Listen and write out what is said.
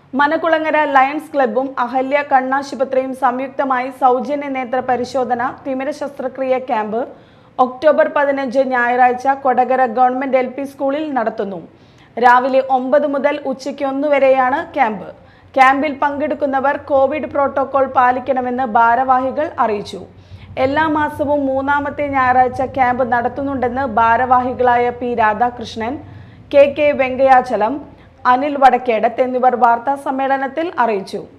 മനകുളങ്ങര lions ക്ലബ്ബും Ahalya കണ്ണാശുപത്രിയും സംയുക്തമായി സൗജന്യ നേത്ര പരിശോധന തിമിര ശസ്ത്രക്രിയ ക്യാമ്പ് ഒക്ടോബർ 15 ഞായറാഴ്ച കൊടകര ഗവൺമെന്റ് LP സ്കൂളിൽ നടത്തുന്നു. രാവിലെ 9 മുതൽ ഉച്ചയ്ക്ക് 1 വരെയാണ് ക്യാമ്പ്. ക്യാമ്പിൽ പങ്കെടുക്കുന്നവർ കോവിഡ് പ്രോട്ടോകോൾ പാലിക്കണമെന്ന് ഭാരവാഹികൾ അറിയിച്ചു. എല്ലാ മാസവും 3-ാമത്തെ ഞായറാഴ്ച ക്യാമ്പ് നടത്തുന്നുണ്ടെന്ന് ഭാരവാഹികളായ P. രാധാകൃഷ്ണൻ, KK വെങ്കയാചലം, അനിൽ വടക്കേടത്ത് എന്നിവർ വാർത്താ സമ്മേളനത്തിൽ അറിയിച്ചു.